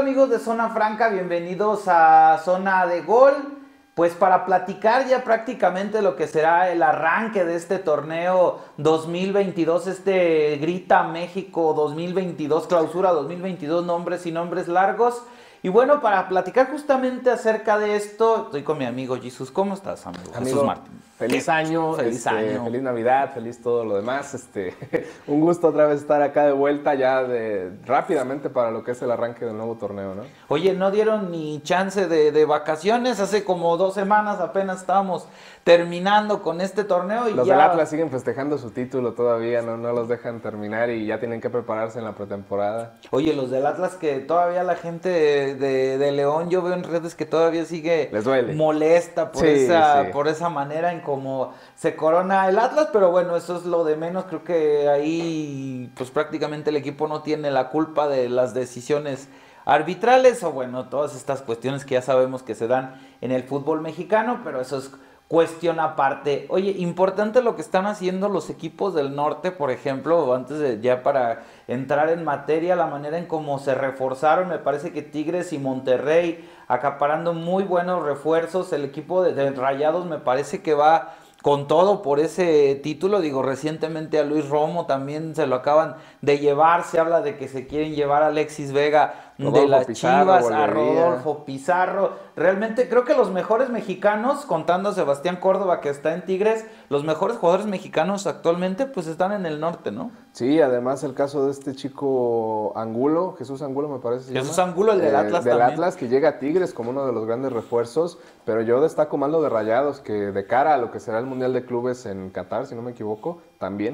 amigos de Zona Franca? Bienvenidos a Zona de Gol. Pues para platicar ya prácticamente lo que será el arranque de este torneo 2022, este Grita México 2022, Clausura 2022, nombres y nombres largos. Y bueno, para platicar justamente acerca de esto, estoy con mi amigo Jesús. ¿Cómo estás, amigo? Jesús Martín. Feliz año, Feliz año. Feliz Navidad, feliz todo lo demás. Un gusto otra vez estar acá de vuelta ya rápidamente para lo que es el arranque del nuevo torneo, ¿no? Oye, no dieron ni chance de vacaciones. Hace como 2 semanas apenas estábamos terminando con este torneo. Y los ya... del Atlas siguen festejando su título todavía, no los dejan terminar y ya tienen que prepararse en la pretemporada. Oye, los del Atlas, que todavía la gente de León, yo veo en redes que todavía sigue Les duele. Molesta por, sí. por esa manera en cómo se corona el Atlas, pero bueno, eso es lo de menos. Creo que ahí pues prácticamente el equipo no tiene la culpa de las decisiones arbitrales o bueno, todas estas cuestiones que ya sabemos que se dan en el fútbol mexicano, pero eso es cuestión aparte. Oye, importante lo que están haciendo los equipos del norte, por ejemplo, antes de ya para entrar en materia, la manera en cómo se reforzaron. Me parece que Tigres y Monterrey acaparando muy buenos refuerzos. El equipo de Rayados me parece que va con todo por ese título. Digo, recientemente a Luis Romo también se lo acaban de llevar. Se habla de que se quieren llevar a Alexis Vega de las Chivas, a Rodolfo Pizarro. Realmente creo que los mejores mexicanos, contando a Sebastián Córdoba que está en Tigres, los mejores jugadores mexicanos actualmente pues están en el norte, ¿no? Sí, además el caso de este chico Angulo, Jesús Angulo me parece. Jesús Angulo, el del Atlas del también. Atlas, que llega a Tigres como uno de los grandes refuerzos, pero yo destaco más lo de Rayados, que de cara a lo que será el Mundial de Clubes en Qatar, si no me equivoco, también,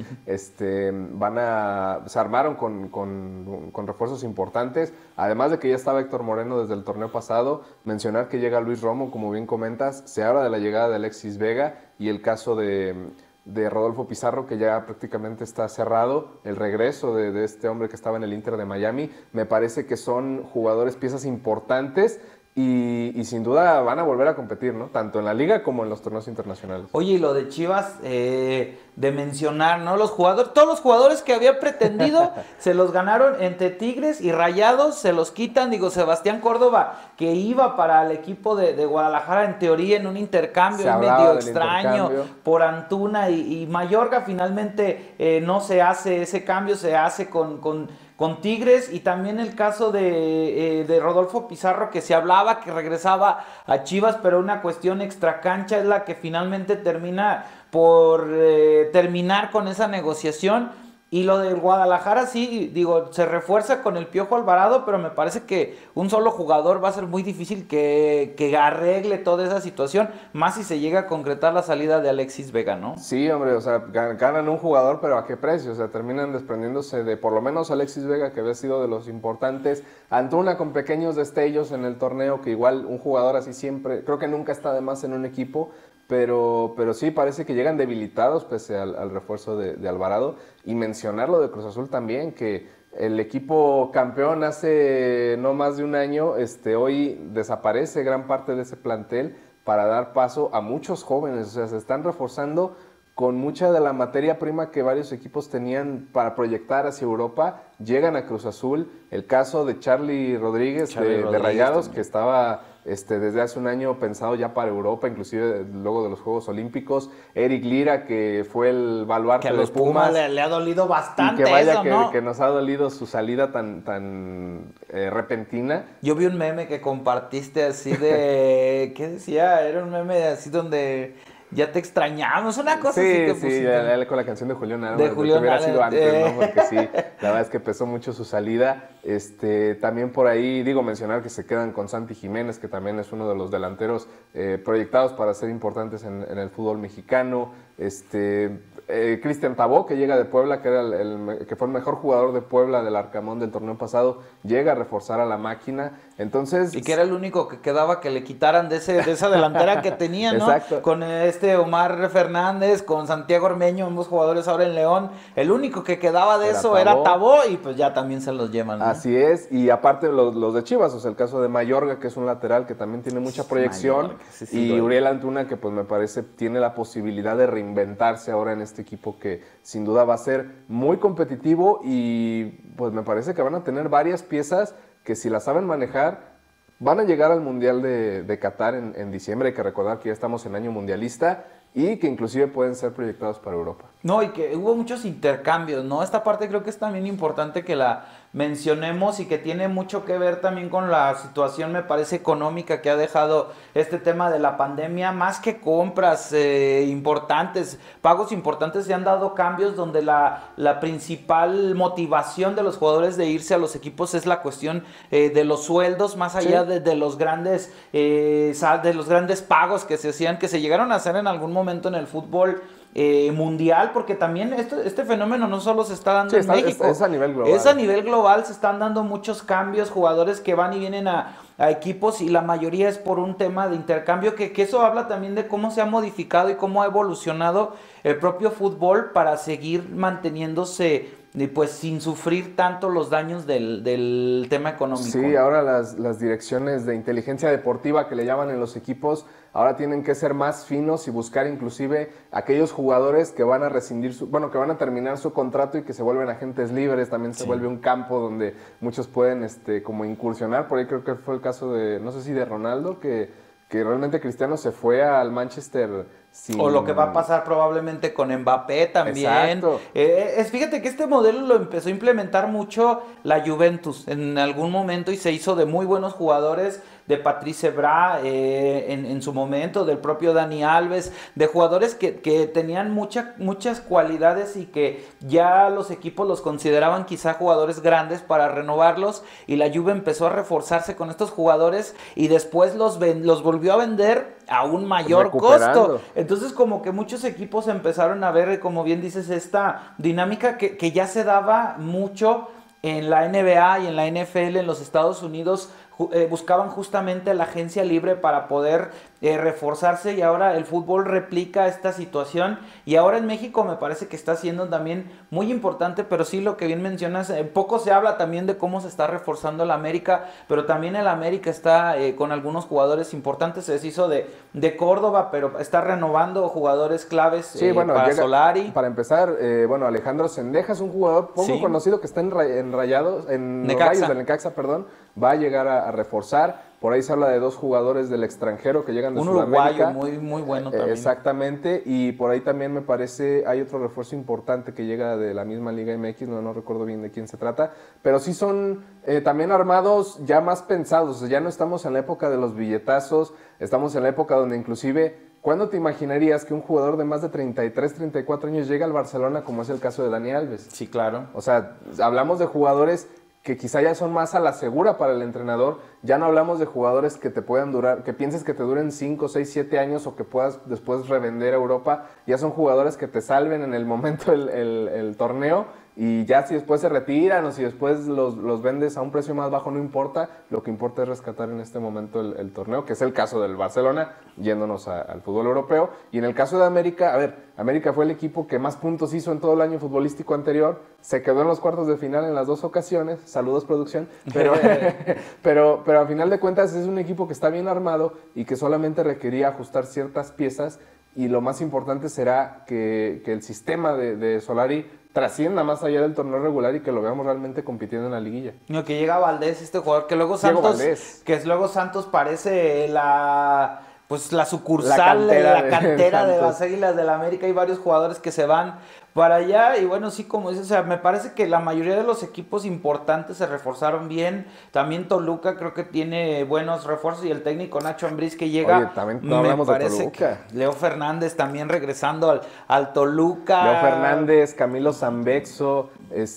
se armaron con refuerzos importantes, además de que ya estaba Héctor Moreno desde el torneo pasado. Mencionar que llega Luis Romo, como bien comentas, se habla de la llegada de Alexis Vega y el caso de Rodolfo Pizarro, que ya prácticamente está cerrado, el regreso de este hombre que estaba en el Inter de Miami. Me parece que son jugadores, piezas importantes y sin duda van a volver a competir, ¿no? Tanto en la liga como en los torneos internacionales. Oye, y lo de Chivas, de mencionar, ¿no? Todos los jugadores que había pretendido se los ganaron entre Tigres y Rayados, se los quitan. Digo, Sebastián Córdoba, que iba para el equipo de Guadalajara, en teoría en un intercambio medio extraño por Antuna y Mayorga, finalmente no se hace ese cambio, se hace con Tigres. Y también el caso de Rodolfo Pizarro, que se hablaba que regresaba a Chivas, pero una cuestión extracancha es la que finalmente termina por terminar con esa negociación. Y lo de Guadalajara, sí, digo, se refuerza con el Piojo Alvarado, pero me parece que un solo jugador va a ser muy difícil que arregle toda esa situación, más si se llega a concretar la salida de Alexis Vega, ¿no? Sí, hombre, o sea, ganan un jugador, pero ¿a qué precio? O sea, terminan desprendiéndose de por lo menos Alexis Vega, que había sido de los importantes. Antuna con pequeños destellos en el torneo, que igual un jugador así siempre, creo que nunca está de más en un equipo. Pero sí, parece que llegan debilitados pese al refuerzo de Alvarado. Y mencionar lo de Cruz Azul también, que el equipo campeón hace no más de un año, hoy desaparece gran parte de ese plantel para dar paso a muchos jóvenes. O sea, se están reforzando con mucha de la materia prima que varios equipos tenían para proyectar hacia Europa. Llegan a Cruz Azul. El caso de Charly Rodríguez de Rayados, también, que estaba desde hace un año pensado ya para Europa, inclusive luego de los Juegos Olímpicos. Eric Lira, que fue el baluarte de Pumas. Le ha dolido bastante, y que vaya eso, ¿no? que nos ha dolido su salida tan repentina. Yo vi un meme que compartiste así de... ¿Qué decía? Era un meme así donde... Ya te extrañamos, una cosa así que pusiste. Sí, con la canción de Julián Álvarez. De Julián hubiera sido antes, ¿no? Porque sí, la verdad es que pesó mucho su salida. También por ahí, mencionar que se quedan con Santi Jiménez, que también es uno de los delanteros proyectados para ser importantes en el fútbol mexicano. Cristian Tabó, que llega de Puebla, que fue el mejor jugador de Puebla del Arcamón del torneo pasado, llega a reforzar a la máquina. Entonces, y que era el único que quedaba que le quitaran de esa delantera que tenía, ¿no? Exacto. Con Omar Fernández, con Santiago Ormeño, ambos jugadores ahora en León. El único que quedaba de eso era Tabó, y pues ya también se los llevan, ¿no? Así es, y aparte los de Chivas, o sea, el caso de Mayorga, que es un lateral que también tiene mucha proyección, y Uriel Antuna, que pues me parece tiene la posibilidad de reinventarse ahora en este equipo, que sin duda va a ser muy competitivo, y pues me parece que van a tener varias piezas que si la saben manejar, van a llegar al Mundial de Qatar en diciembre. Hay que recordar que ya estamos en año mundialista y que inclusive pueden ser proyectados para Europa. No, y que hubo muchos intercambios, ¿no? Esta parte creo que es también importante que la mencionemos y que tiene mucho que ver también con la situación, me parece, económica que ha dejado este tema de la pandemia, más que compras importantes, pagos importantes, se han dado cambios donde la principal motivación de los jugadores de irse a los equipos es la cuestión de los sueldos, más allá Sí. de los grandes pagos que se hacían, que se llegaron a hacer en algún momento en el fútbol mundial, porque también este fenómeno no solo se está dando Sí, en México, es a nivel global. es a nivel global, se están dando muchos cambios, jugadores que van y vienen a equipos y la mayoría es por un tema de intercambio, que eso habla también de cómo se ha modificado y cómo ha evolucionado el propio fútbol para seguir manteniéndose pues sin sufrir tanto los daños del tema económico. Sí, ahora las direcciones de inteligencia deportiva que le llaman en los equipos, ahora tienen que ser más finos y buscar inclusive aquellos jugadores que van a rescindir que van a terminar su contrato y que se vuelven agentes libres. También se vuelve un campo donde muchos pueden como incursionar. Por ahí creo que fue el caso de, no sé si de Ronaldo, que realmente Cristiano se fue al Manchester sin... O lo que va a pasar probablemente con Mbappé también. Exacto. Fíjate que este modelo lo empezó a implementar mucho la Juventus en algún momento y se hizo de muy buenos jugadores, de Patrice Evra en su momento, del propio Dani Alves, de jugadores que tenían muchas cualidades y que ya los equipos los consideraban quizá jugadores grandes para renovarlos, y la Juve empezó a reforzarse con estos jugadores y después los volvió a vender a un mayor costo. Entonces como que muchos equipos empezaron a ver, como bien dices, esta dinámica que ya se daba mucho en la NBA y en la NFL en los Estados Unidos. Buscaban justamente la agencia libre para poder reforzarse, y ahora el fútbol replica esta situación, y ahora en México me parece que está siendo también muy importante, pero sí, lo que bien mencionas, poco se habla también de cómo se está reforzando el América, pero también el América está con algunos jugadores importantes. Se deshizo de Córdoba, pero está renovando jugadores claves para Solari. Para empezar, Alejandro Sendejas, un jugador poco conocido que está en Rayos del Necaxa, perdón, va a llegar a reforzar. Por ahí se habla de 2 jugadores del extranjero que llegan de Sudamérica. Un uruguayo muy bueno también. Exactamente, y por ahí también me parece hay otro refuerzo importante que llega de la misma Liga MX, no recuerdo bien de quién se trata, pero sí son también armados ya más pensados. O sea, ya no estamos en la época de los billetazos, estamos en la época donde inclusive, ¿cuándo te imaginarías que un jugador de más de 33, 34 años llega al Barcelona, como es el caso de Dani Alves? Sí, claro. O sea, hablamos de jugadores que quizá ya son más a la segura para el entrenador. Ya no hablamos de jugadores que te puedan durar, que pienses que te duren 5, 6, 7 años o que puedas después revender a Europa. Ya son jugadores que te salven en el momento el torneo, y ya si después se retiran o si después los vendes a un precio más bajo, no importa. Lo que importa es rescatar en este momento el torneo, que es el caso del Barcelona, yéndonos al fútbol europeo. Y en el caso de América, América fue el equipo que más puntos hizo en todo el año futbolístico anterior, se quedó en los cuartos de final en las 2 ocasiones, saludos producción, pero a final de cuentas es un equipo que está bien armado y que solamente requería ajustar ciertas piezas, y lo más importante será que el sistema de Solari trascienda más allá del torneo regular y que lo veamos realmente compitiendo en la liguilla. No, que llega Valdés, este jugador que luego Santos parece la sucursal, la cantera de las Águilas del América. Hay varios jugadores que se van para allá, y bueno, sí, como dices, o sea, me parece que la mayoría de los equipos importantes se reforzaron bien. También Toluca creo que tiene buenos refuerzos, y el técnico Nacho Ambriz que llega. Oye, también no hablamos de Toluca. Leo Fernández también regresando al Toluca. Leo Fernández, Camilo Zambexo,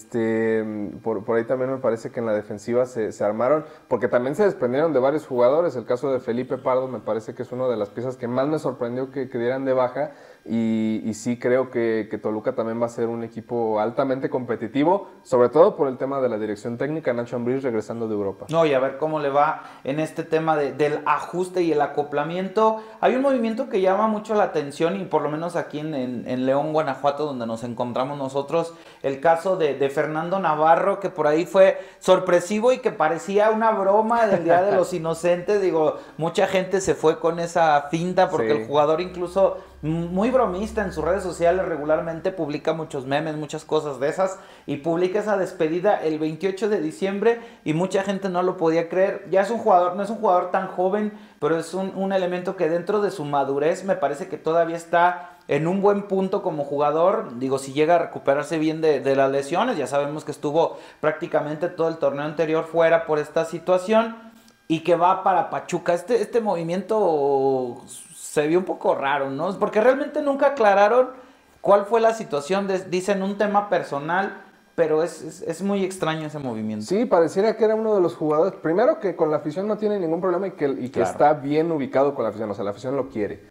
por ahí también me parece que en la defensiva se armaron, porque también se desprendieron de varios jugadores. El caso de Felipe Pardo me parece que es una de las piezas que más me sorprendió que dieran de baja, y sí creo que Toluca también va a ser un equipo altamente competitivo, sobre todo por el tema de la dirección técnica, Nacho Ambriz regresando de Europa. No, y a ver cómo le va en este tema del ajuste y el acoplamiento. Hay un movimiento que llama mucho la atención, y por lo menos aquí en León, Guanajuato, donde nos encontramos nosotros, el caso de Fernando Navarro, que por ahí fue sorpresivo y que parecía una broma del Día de los Inocentes. Digo, mucha gente se fue con esa finta porque el jugador incluso muy bromista en sus redes sociales, regularmente publica muchos memes, muchas cosas de esas, y publica esa despedida el 28 de diciembre y mucha gente no lo podía creer. Ya es un jugador, no es un jugador tan joven, pero es un elemento que dentro de su madurez me parece que todavía está en un buen punto como jugador. Digo, si llega a recuperarse bien de las lesiones, ya sabemos que estuvo prácticamente todo el torneo anterior fuera por esta situación, y que va para Pachuca. Este movimiento se vio un poco raro, ¿no? Porque realmente nunca aclararon cuál fue la situación. Dicen un tema personal, pero es muy extraño ese movimiento. Sí, pareciera que era uno de los jugadores, primero que con la afición no tiene ningún problema y que Claro. está bien ubicado con la afición, o sea, la afición lo quiere.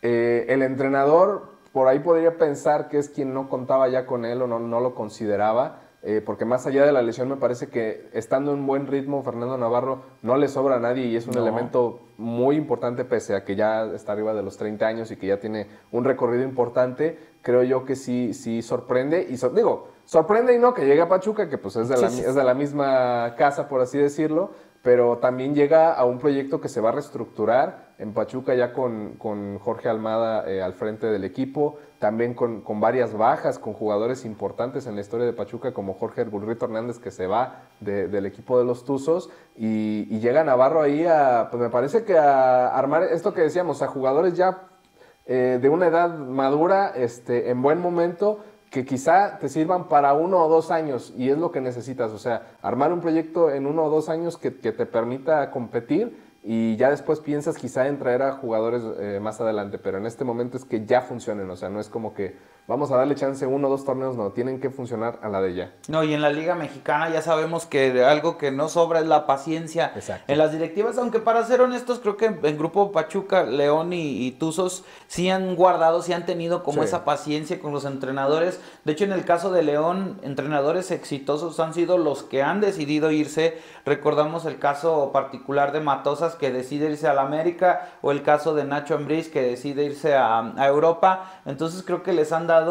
El entrenador, por ahí podría pensar que es quien no contaba ya con él o no lo consideraba, porque más allá de la lesión me parece que estando en buen ritmo Fernando Navarro no le sobra a nadie y es un elemento muy importante pese a que ya está arriba de los 30 años y que ya tiene un recorrido importante. Creo yo que sí sorprende y sorprende y no que llegue a Pachuca, que pues es de la misma casa, por así decirlo, pero también llega a un proyecto que se va a reestructurar en Pachuca ya con Jorge Almada al frente del equipo, también con varias bajas, con jugadores importantes en la historia de Pachuca como Jorge El Burrito Hernández, que se va del equipo de los Tuzos, y llega Navarro ahí pues me parece que a armar esto que decíamos, a jugadores ya de una edad madura, en buen momento, que quizá te sirvan para 1 o 2 años, y es lo que necesitas, o sea, armar un proyecto en 1 o 2 años que te permita competir, y ya después piensas quizá en traer a jugadores más adelante, pero en este momento es que ya funcionen, o sea, no es como que vamos a darle chance 1 o 2 torneos, no, tienen que funcionar a la de ya. No, y en la Liga Mexicana ya sabemos que algo que no sobra es la paciencia. Exacto. En las directivas, aunque para ser honestos, creo que en Grupo Pachuca, León y Tuzos sí han guardado, sí han tenido como esa paciencia con los entrenadores. De hecho, en el caso de León, entrenadores exitosos han sido los que han decidido irse. Recordamos el caso particular de Matosas, que decide irse a la América, o el caso de Nacho Ambriz, que decide irse a Europa. Entonces creo que les han dado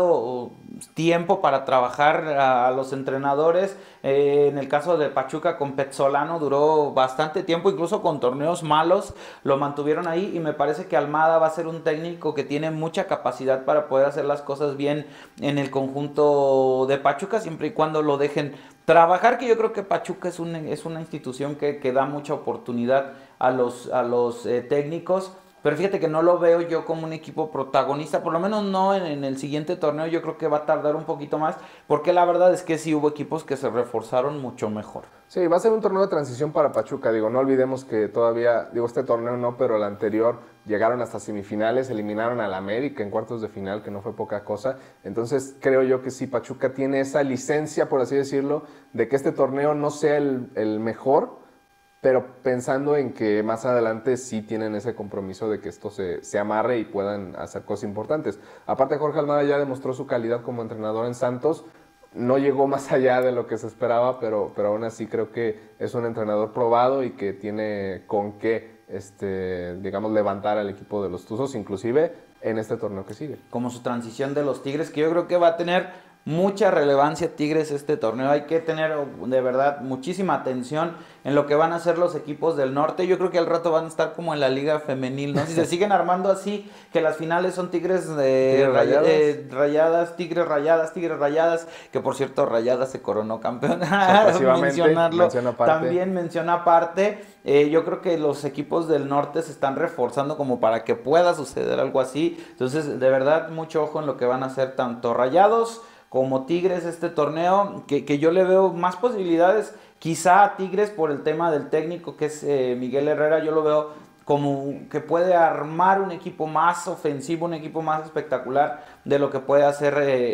tiempo para trabajar a los entrenadores. En el caso de Pachuca con Pezzolano duró bastante tiempo, incluso con torneos malos lo mantuvieron ahí, y me parece que Almada va a ser un técnico que tiene mucha capacidad para poder hacer las cosas bien en el conjunto de Pachuca, siempre y cuando lo dejen trabajar, que yo creo que Pachuca es una institución que da mucha oportunidad a los técnicos. Pero fíjate que no lo veo yo como un equipo protagonista, por lo menos no en el siguiente torneo. Yo creo que va a tardar un poquito más, porque la verdad es que sí hubo equipos que se reforzaron mucho mejor. Sí, va a ser un torneo de transición para Pachuca, no olvidemos que todavía, este torneo no, pero el anterior llegaron hasta semifinales, eliminaron al América en cuartos de final, que no fue poca cosa. Entonces creo yo que sí, Pachuca tiene esa licencia, por así decirlo, de que este torneo no sea el mejor, pero pensando en que más adelante sí tienen ese compromiso de que esto se amarre y puedan hacer cosas importantes. Aparte, Jorge Almada ya demostró su calidad como entrenador en Santos, no llegó más allá de lo que se esperaba, pero aún así creo que es un entrenador probado y que tiene con qué, digamos, levantar al equipo de los Tuzos, inclusive en este torneo que sigue. Como su transición de los Tigres, que yo creo que va a tener mucha relevancia Tigres este torneo. Hay que tener de verdad muchísima atención en lo que van a hacer los equipos del norte. Yo creo que al rato van a estar como en la liga femenil, ¿no? Si se siguen armando así, que las finales son Tigres rayadas, Tigres rayadas, que por cierto Rayadas se coronó campeón. Mencionarlo, también menciona aparte. Yo creo que los equipos del norte se están reforzando como para que pueda suceder algo así. Entonces, de verdad, mucho ojo en lo que van a hacer tanto Rayados como Tigres este torneo, que yo le veo más posibilidades, quizá a Tigres por el tema del técnico que es Miguel Herrera. Yo lo veo como que puede armar un equipo más ofensivo, un equipo más espectacular de lo que puede hacer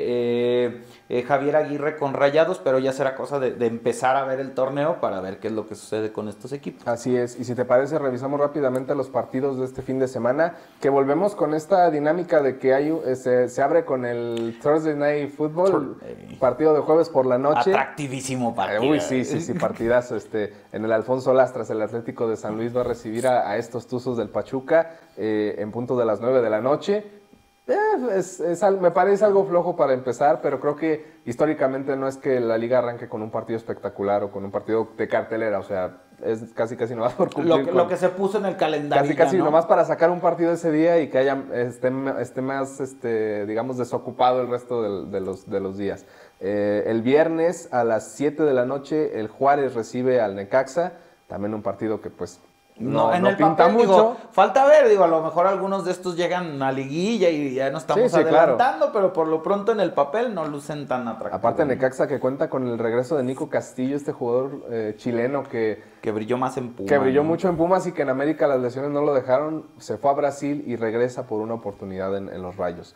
Javier Aguirre con Rayados, pero ya será cosa de empezar a ver el torneo para ver qué es lo que sucede con estos equipos. Así es, y si te parece revisamos rápidamente los partidos de este fin de semana, que volvemos con esta dinámica de que se abre con el Thursday Night Football, partido de jueves por la noche. Atractivísimo partido. Sí, partidazo. En el Alfonso Lastras, el Atlético de San Luis va a recibir a estos Tuzos del Pachuca en punto de las 9 de la noche. Me parece algo flojo para empezar, pero creo que históricamente no es que la liga arranque con un partido espectacular o con un partido de cartelera, o sea, es casi nomás por cumplir Lo que se puso en el calendario. Casi ¿no? nomás para sacar un partido ese día y que esté más, digamos, desocupado el resto de los días. El viernes a las 7 de la noche el Juárez recibe al Necaxa, también un partido que pues no pinta papel, mucho. Digo, falta ver, a lo mejor algunos de estos llegan a liguilla y ya no estamos adelantando, claro. Pero por lo pronto en el papel no lucen tan atractivos. Aparte Necaxa que cuenta con el regreso de Nico Castillo, este jugador chileno que brilló más en Pumas. Que brilló mucho en Pumas y que en América las lesiones no lo dejaron, se fue a Brasil y regresa por una oportunidad en los Rayos.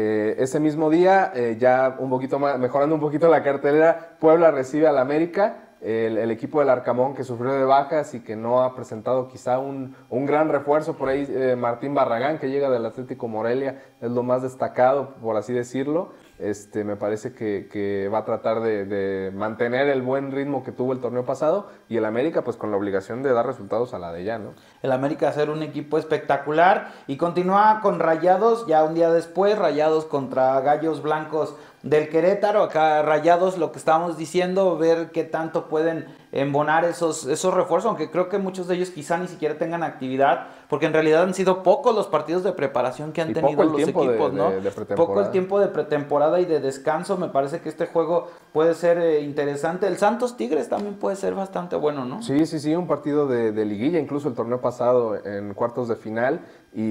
Ese mismo día, ya un poquito más, mejorando un poquito la cartelera, Puebla recibe al América. El equipo del Arcamón que sufrió de bajas y que no ha presentado quizá un gran refuerzo por ahí, Martín Barragán que llega del Atlético Morelia, es lo más destacado por así decirlo. Me parece que va a tratar de mantener el buen ritmo que tuvo el torneo pasado y el América pues con la obligación de dar resultados a la de ya, ¿no? El América hacer un equipo espectacular y continúa con Rayados, ya un día después, Rayados contra Gallos Blancos del Querétaro. Acá Rayados, lo que estábamos diciendo, ver qué tanto pueden embonar esos refuerzos, aunque creo que muchos de ellos quizá ni siquiera tengan actividad, porque en realidad han sido pocos los partidos de preparación que han tenido los equipos, ¿no? Poco el tiempo de pretemporada y de descanso. Me parece que este juego puede ser interesante. El Santos Tigres también puede ser bastante bueno, ¿no? Sí, un partido de liguilla, incluso el torneo pasado en cuartos de final,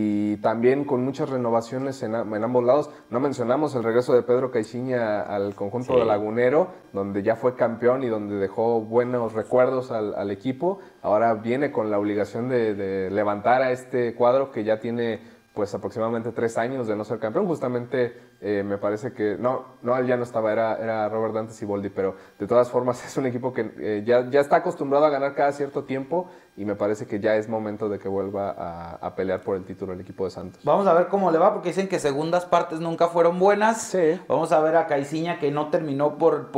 y también con muchas renovaciones en ambos lados. No mencionamos el regreso de Pedro Caixinha al conjunto de Lagunero, donde ya fue campeón y donde dejó buenos recuerdos al equipo. Ahora viene con la obligación de levantar a este cuadro que ya tiene pues aproximadamente 3 años de no ser campeón. Justamente me parece que, él ya no estaba, era Robert Dante Siboldi, pero de todas formas es un equipo que ya está acostumbrado a ganar cada cierto tiempo y me parece que ya es momento de que vuelva a pelear por el título el equipo de Santos. Vamos a ver cómo le va, porque dicen que segundas partes nunca fueron buenas. Sí. Vamos a ver a Caixinha, que no terminó por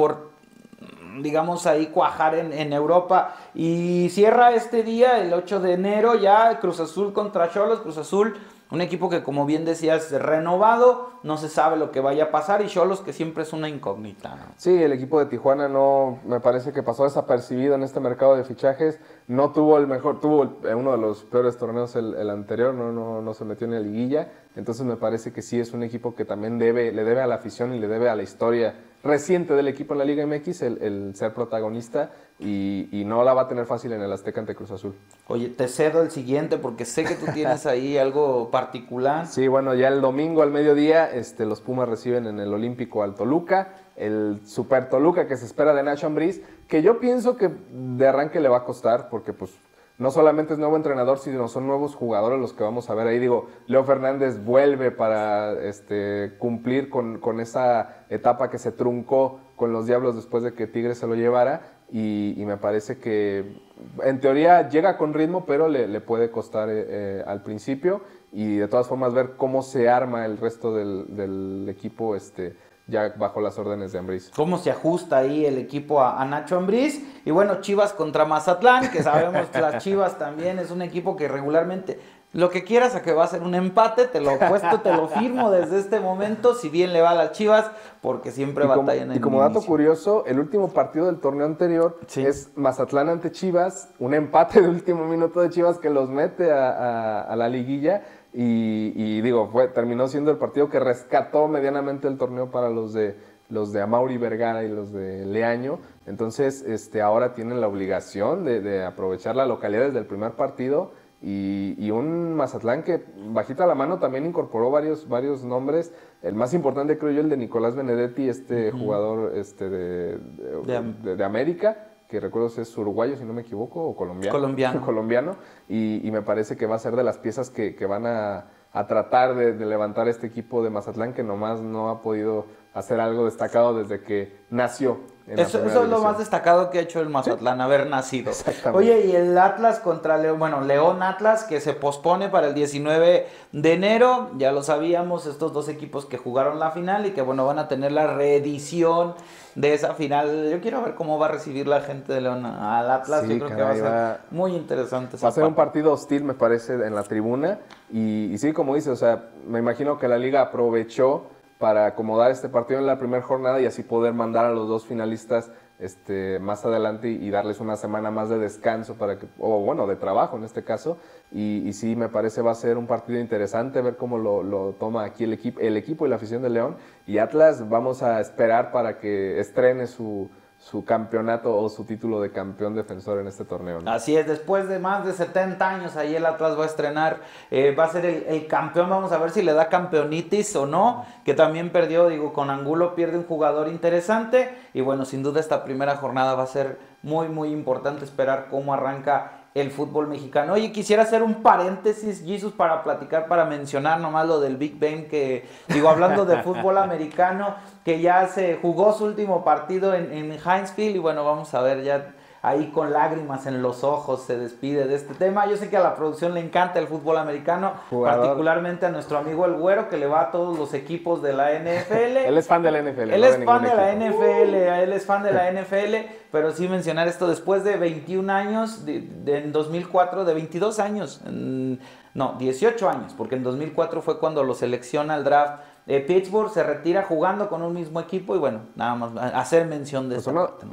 digamos ahí cuajar en Europa, y cierra este día el 8 de enero ya Cruz Azul contra Xolos. Cruz Azul, un equipo que como bien decías renovado, no se sabe lo que vaya a pasar, y Xolos que siempre es una incógnita, ¿no? Sí, el equipo de Tijuana me parece que pasó desapercibido en este mercado de fichajes, no tuvo tuvo uno de los peores torneos el anterior, no se metió en la liguilla, entonces me parece que sí es un equipo que también le debe a la afición y le debe a la historia reciente del equipo en la Liga MX el ser protagonista, y no la va a tener fácil en el Azteca ante Cruz Azul. Oye, te cedo el siguiente porque sé que tú tienes ahí algo particular. Sí, bueno, ya el domingo al mediodía los Pumas reciben en el Olímpico al Toluca, el Super Toluca que se espera de Nacho Ambriz, que yo pienso que de arranque le va a costar porque pues no solamente es nuevo entrenador, sino son nuevos jugadores los que vamos a ver ahí. Digo, Leo Fernández vuelve para cumplir con esa etapa que se truncó con los Diablos después de que Tigres se lo llevara, y me parece que en teoría llega con ritmo, pero le puede costar al principio, y de todas formas ver cómo se arma el resto del equipo ya bajo las órdenes de Ambriz. Cómo se ajusta ahí el equipo a Nacho Ambriz. Y bueno, Chivas contra Mazatlán, que sabemos que las Chivas también es un equipo que regularmente, lo que quieras a que va a ser un empate, te lo apuesto, te lo firmo desde este momento, si bien le va a las Chivas, porque siempre batallan en el Y como dato inicio. Curioso, el último partido del torneo anterior es Mazatlán ante Chivas, un empate de último minuto de Chivas que los mete a la liguilla. Y digo, terminó siendo el partido que rescató medianamente el torneo para los de Amaury Vergara y los de Leaño. Entonces, ahora tienen la obligación de aprovechar la localidad desde el primer partido, y un Mazatlán que bajita la mano también incorporó varios nombres. El más importante creo yo el de Nicolás Benedetti, jugador de América, que recuerdo si es uruguayo, si no me equivoco, o colombiano, y me parece que va a ser de las piezas que van a tratar de levantar este equipo de Mazatlán, que nomás no ha podido hacer algo destacado desde que nació. Eso es lo más destacado que ha hecho el Mazatlán, haber nacido. Exactamente. Oye, y el Atlas contra León, bueno, León Atlas, que se pospone para el 19 de enero, ya lo sabíamos, estos dos equipos que jugaron la final y que, bueno, van a tener la reedición de esa final. Yo quiero ver cómo va a recibir la gente de León al Atlas. Sí, yo creo que va a ser muy interesante. Va a ser un partido hostil, me parece, en la tribuna. Y sí, como dices, o sea, me imagino que la liga aprovechó para acomodar este partido en la primera jornada y así poder mandar a los dos finalistas más adelante y darles una semana más de descanso o bueno, de trabajo en este caso. Y sí, me parece va a ser un partido interesante, ver cómo lo toma aquí el equipo y la afición de León. Y Atlas, vamos a esperar para que estrene su campeonato o su título de campeón defensor en este torneo, ¿no? Así es, después de más de 70 años, ahí el Atlas va a estrenar, va a ser el campeón. Vamos a ver si le da campeonitis o no, que también perdió, con Angulo pierde un jugador interesante. Y bueno, sin duda esta primera jornada va a ser muy, muy importante esperar cómo arranca el fútbol mexicano. Oye, quisiera hacer un paréntesis, Jesus, para platicar, para mencionar nomás lo del Big Ben, hablando de fútbol americano, que ya se jugó su último partido en Heinz Field, y bueno, vamos a ver ya ahí con lágrimas en los ojos se despide de este tema. Yo sé que a la producción le encanta el fútbol americano, particularmente a nuestro amigo el Güero, que le va a todos los equipos de la NFL. Él es fan de la NFL. Él es fan de la NFL, él es fan de la NFL, pero sí mencionar esto, después de 21 años, en 2004, de 22 años, 18 años, porque en 2004 fue cuando lo selecciona al draft. Pittsburgh se retira jugando con un mismo equipo y bueno, nada más hacer mención de eso.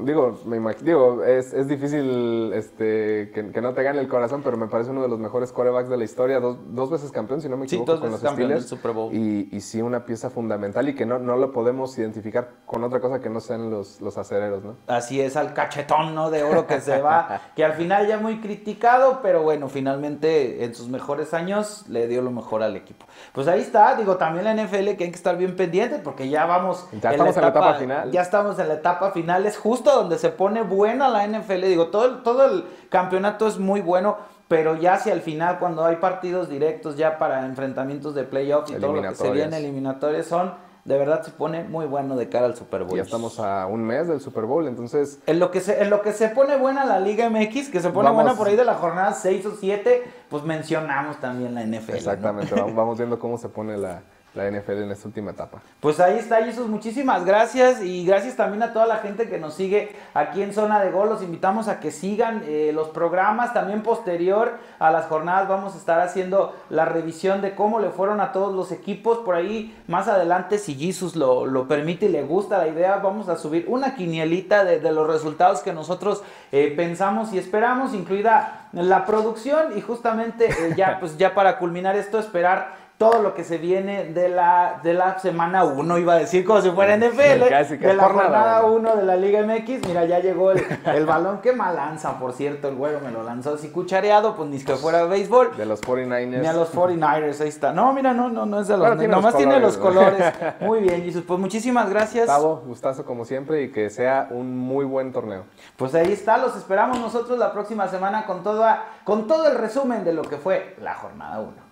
Es difícil que no te gane el corazón, pero me parece uno de los mejores quarterbacks de la historia, dos veces campeón, si no me equivoco, con los Steelers. Super Bowl. Y sí, una pieza fundamental y que no lo podemos identificar con otra cosa que no sean los acereros, ¿no? Así es, al cachetón, ¿no?, de oro que se va, que al final ya muy criticado, pero bueno, finalmente en sus mejores años le dio lo mejor al equipo. Pues ahí está, también la NFL que hay que estar bien pendientes porque ya vamos estamos en la etapa final. Ya estamos en la etapa final, es justo donde se pone buena la NFL. Todo el campeonato es muy bueno, pero ya hacia el final, cuando hay partidos directos ya para enfrentamientos de playoffs y todo lo que se viene eliminatorias, de verdad se pone muy bueno de cara al Super Bowl. Ya estamos a un mes del Super Bowl, entonces... En lo que se pone buena la Liga MX, que se pone buena por ahí de la jornada 6 o 7, pues mencionamos también la NFL. Exactamente, ¿no? vamos viendo cómo se pone la NFL en esta última etapa. Pues ahí está, Jesús, muchísimas gracias, y gracias también a toda la gente que nos sigue aquí en Zona de Gol. Los invitamos a que sigan los programas. También posterior a las jornadas vamos a estar haciendo la revisión de cómo le fueron a todos los equipos. Por ahí más adelante, si Jesús lo permite y le gusta la idea, vamos a subir una quinielita de los resultados que nosotros pensamos y esperamos, incluida la producción, y justamente ya para culminar esto, esperar todo lo que se viene de la semana 1, iba a decir como si fuera NFL, casi de la jornada 1 de la Liga MX. Mira, ya llegó el balón, qué mal lanza, por cierto, el Güero me lo lanzó así cuchareado, pues ni que fuera béisbol. De los 49ers. Ni a los 49ers, ahí está. No, mira, no es de los... Nomás tiene los colores. Muy bien, Jesús, pues muchísimas gracias. Gustavo, gustazo como siempre, y que sea un muy buen torneo. Pues ahí está, los esperamos nosotros la próxima semana con todo el resumen de lo que fue la jornada 1.